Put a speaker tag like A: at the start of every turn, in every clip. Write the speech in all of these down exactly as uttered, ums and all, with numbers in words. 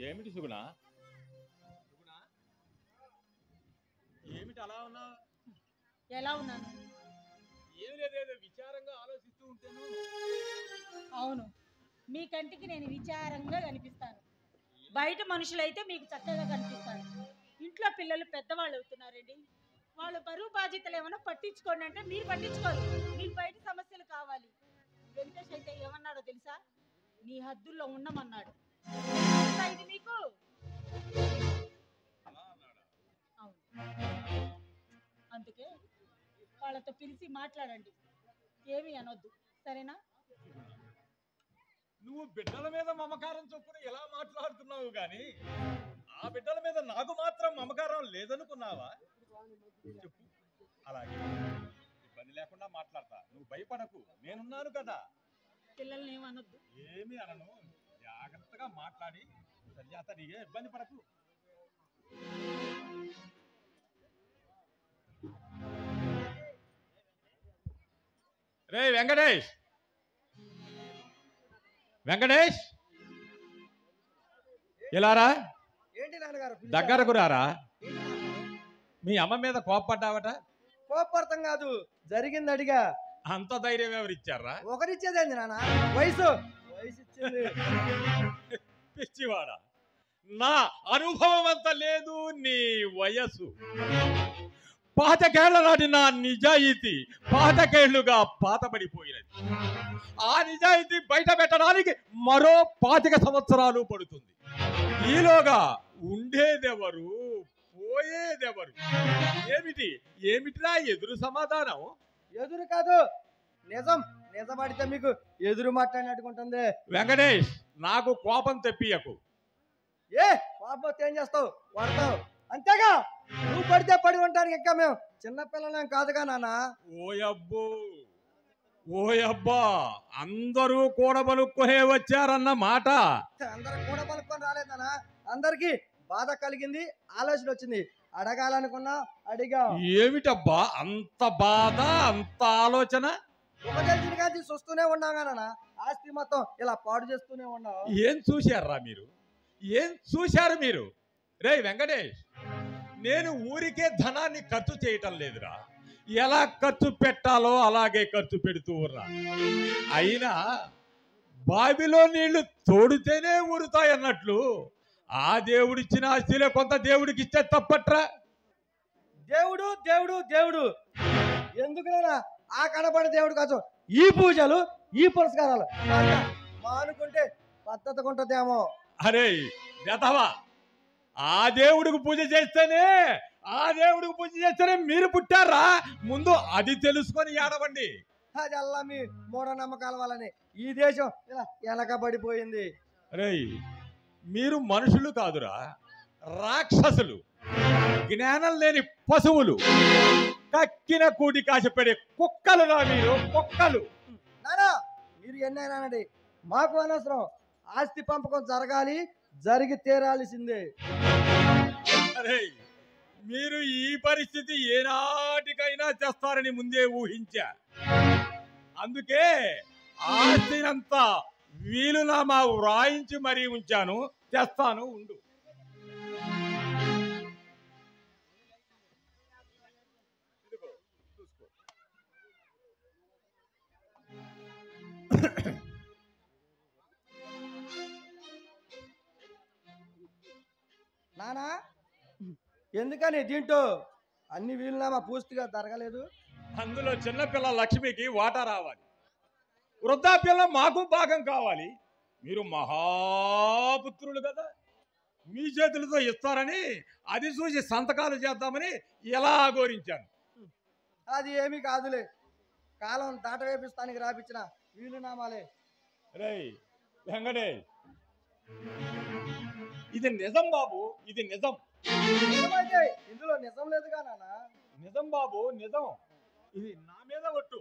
A: ఏమిటి సుగుణ? ఏమిటి అలా ఉన్నావు?
B: ఎలా ఉన్నాను?
A: ఏమి లేదేదో విచారంగా ఆలోచిస్తూ ఉంటాను.
B: అవును, మీ కంటికి నేను విచారంగా కనిపిస్తాను. బయట మనుషులైతే మీకు చక్కగా కనిపిస్తాను. ఇంట్లో పిల్లలు పెద్దవాళ్ళు అవుతున్నారండి. వాళ్ళ బరువు బాధ్యతలు ఏమైనా పట్టించుకోండి అంటే మీరు పట్టించుకోరు. మీకు బయట సమస్యలు కావాలి. వెంకటేష్ అయితే ఏమన్నాడో తెలుసా? నీ హద్దుల్లో ఉండమన్నాడు. ఇది మీకు అవును, అందుకే వాళ్ళతో పిలిచి మాట్లాడండి. ఏమి అనొద్దు, సరేనా?
A: నువ్వు బిడ్డల మీద మమకారం చొప్పున ఎలా మాట్లాడుతున్నావు గాని ఆ బిడ్డల మీద నాకు మాత్రం మమకారం లేదనుకున్నావా? చెప్పు. అలాగే ఇబ్బంది లేకుండా మాట్లాడతా, నువ్వు భయపడకు, నేనున్నాను కదా.
B: పిల్లల్ని ఏమనొద్దు.
A: ఏమి అనను, జాగ్రత్తగా మాట్లాడి సరిచేత, నీకే ఇబ్బంది పడకు. రే వెంకటేష్, వెంకటేష్ ఇలారా.
C: ఏంటి నాన్నగారు?
A: దగ్గరకు రారా. మీ అమ్మ మీద కోప్పడ్డావట?
C: కోపడతాం కాదు, జరిగింది అడిగా.
A: అంత ధైర్యం ఎవరు ఇచ్చారా?
C: ఒకరిచ్చేదేంది నాన్న, వయసు వయసు ఇచ్చింది.
A: పిచ్చివాడా, నా అనుభవం అంత లేదు నీ వయసు. పాతకేళ్ల నాటి నా నిజాయితీ పాతకేళ్లుగా పాతబడిపోయినది. ఆ నిజాయితీ బయట పెట్టడానికి మరో పాతిక సంవత్సరాలు పడుతుంది. ఈలోగా ఉండేదెవరు, పోయేదెవరు? ఏమిటి ఏమిటిరా ఎదురు సమాధానం?
C: ఎదురు కాదు, నిజం. నిజపడితే మీకు ఎదురు మాట్లాడినట్టుకుంటుంది.
A: వెంకటేష్, నాకు కోపం తెప్పియకు.
C: ఏ కోపం ఏం చేస్తావు? పడతావు అంతేగా. నువ్వు పడితే పడి ఉంటానికి ఇంకా మేము చిన్నపిల్లలేం కాదుగా నాన్న.
A: ఓయబ్బో ఓయబ్బా, అందరూ కూడబలుక్కునే వచ్చారన్న మాట.
C: అందరు కూడా పలుకొని రాలేదు నాన్న. అందరికి బాధ కలిగింది, ఆలోచన వచ్చింది. అడగాలనుకున్నా అడిగా.
A: ఏమిటబ్బా అంత బాధ, అంత ఆలోచన?
C: ఒక తెలిసిన కానీ చూస్తూనే ఉన్నాగా నాన్న. ఆస్తి మొత్తం ఇలా పాడు చేస్తూనే ఉన్నావు.
A: ఏం చూశారా మీరు? ఏం చూశారు మీరు? రే వెంకటేష్, నేను ఊరికే ధనాన్ని ఖర్చు చేయటం లేదురా. ఎలా ఖర్చు పెట్టాలో అలాగే ఖర్చు పెడుతూ ఉన్నా. అయినా బావిలో నీళ్లు తోడితేనే ఊరుతాయన్నట్లు ఆ దేవుడిచ్చిన ఆస్తిలో కొంత దేవుడికి ఇచ్చే తప్పట్రా.
C: దేవుడు దేవుడు దేవుడు ఎందుకులేనా? ఆ కనబడే దేవుడు కోసం ఈ పూజలు, ఈ పురస్కారాలు మానుకుంటే పద్ధతిగా ఉంటుందేమో.
A: అరే వెధవా, ఆ దేవుడికి పూజ చేస్తేనే ఆ దేవుడికి పూజ చేస్తేనే మీరు పుట్టారా? ముందు అది తెలుసుకొని ఏడవండి.
C: అది అల్లా మీ మూఢనమ్మకాల వల్లనే ఈ దేశం ఇలా వెనకబడిపోయింది.
A: అరే మీరు మనుషులు కాదురా, రాక్షసులు, జ్ఞానం లేని పశువులు, కక్కిన కూడి కాశపడే కుక్కలురా మీరు, కుక్కలు.
C: నానా మీరు ఎన్నైనానండి, మాకు అనవసరం. ఆస్తి పంపకం జరగాలి, జరిగి తీరాల్సిందే.
A: అరే మీరు ఈ పరిస్థితి ఏనాటికైనా చేస్తారని ముందే ఊహించా. అందుకే ఆస్తినంతా వీలునామా వ్రాయించి మరీ ఉంచాను. చేస్తాను ఉండు.
C: నానా ఎందుకని దీంట్లో అన్ని వీలునామా పూర్తిగా జరగలేదు?
A: అందులో చిన్నపిల్ల లక్ష్మికి వాటా రావాలి, వృద్ధాప్యంలో మాకు భాగం కావాలి. మీరు మహాపుత్రులు కదా, మీ చేతులతో ఇస్తారని అది చూసి సంతకాలు చేద్దామని ఎలా ఆగోరించాను.
C: అది ఏమీ కాదులే, కాలం దాట వేపిస్తానికి రాపించిన వీలునామాలే.
A: రేయ్ వెంకటేష్, ఇది నిజం బాబు, ఇది నిజం.
C: నిజమైతే ఇందులో నిజం లేదుగా నాన్న.
A: నిజం బాబు, నిజం. ఇది నా మీద ఒట్టు.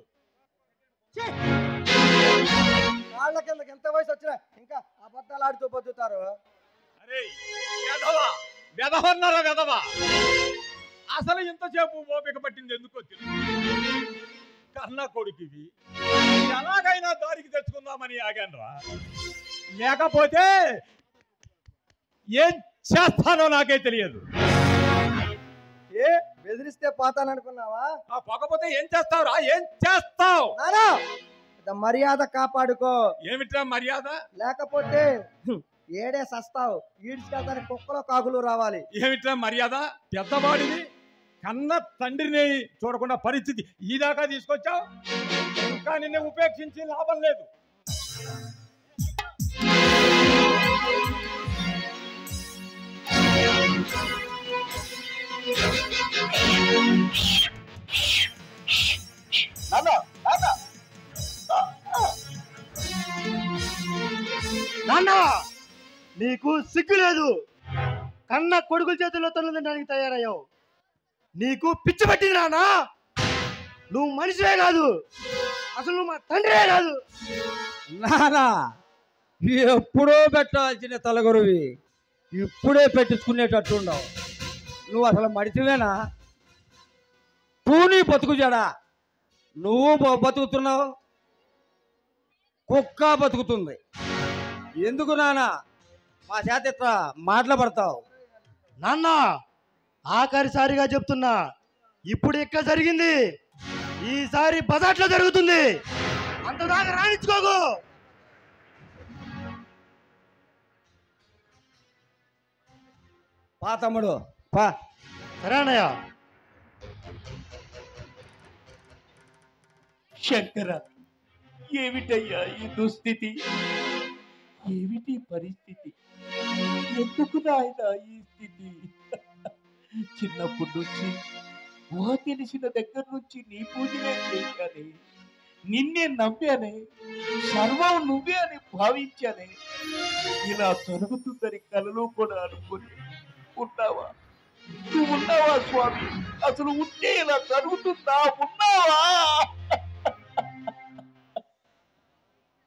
C: వాళ్ళ కిందకి ఎంత వయసు వచ్చినా ఇంకా అబద్ధాలు ఆడుతూ బతుకుతారు.
A: అరే వెధవా, వెధవన్నారా వెధవా? అసలు ఇంతసేపు ఓపిక పట్టింది ఎందుకో తెలుసు. కన్న కొడుకువి, ఎలాగైనా దారికి తెచ్చుకుందామని ఆగానురా. లేకపోతే ఏం చేస్తానో నాకే తెలియదు.
C: ఏ బెదిరిస్తే పోతాననుకున్నావా?
A: ఆ పోకపోతే ఏం చేస్తావురా? ఏం చేస్తావు?
C: నానా ఇంత మర్యాద కాపాడుకో.
A: ఏమిట్రా మర్యాద?
C: లేకపోతే ఏడే సస్తావు. ఈడ్చుకెళ్తానికి కుక్కలో కాకులు రావాలి.
A: ఏమిట్రా మర్యాద? పెద్దవాడిని కన్న తండ్రిని చూడకుండా పరిస్థితి ఈ దాకా తీసుకొచ్చావు. ఇంకా నిన్ను ఉపేక్షించి లాభం లేదు.
D: నాన్న నీకు సిగ్గు లేదు. కన్న కొడుకుల చేతుల్లో తల్లి తినడానికి తయారయ్యావు. నీకు పిచ్చి పట్టింది నాన్న. నువ్వు మనిషివే కాదు, అసలు నువ్వు మా తండ్రే కాదు.
C: నానా ఎప్పుడో పెట్టాల్సిన తలగొరువి ఇప్పుడే పెట్టించుకునేటట్టుండవు. నువ్వు అసలు మడిచివేనా? తూని బతుకు జడా. నువ్వు బ- బతుకుతున్నావు, కుక్క బతుకుతుంది. ఎందుకు నానా మా చేత ఇట్లా మాటలు పడతావు?
D: నాన్న ఆఖరిసారిగా చెప్తున్నా, ఇప్పుడు ఇక్కడ జరిగింది ఈసారి బజాట్లో జరుగుతుంది. అంతదాకా రాణించుకోకు.
C: పా తమ్ముడు పా.
D: సరే అన్నయ్య.
E: శంకర, ఏమిటయ్యా ఈ దుస్థితి? ఏమిటి పరిస్థితి? ఎందుకు నాయన ఈ స్థితి? చిన్నప్పటి నుంచి ఊహ తెలిసిన దగ్గర నుంచి నీ పూజనే చేశానే, నిన్నే నమ్మానే, సర్వం నువ్వే అని భావించానే. ఇలా జరుగుతుందని కలలో కూడా అనుకుని ఉన్నావా? నువ్వు ఉన్నావా స్వామి? అసలు ఉంటే ఇలా జరుగుతుందా? ఉన్నావా?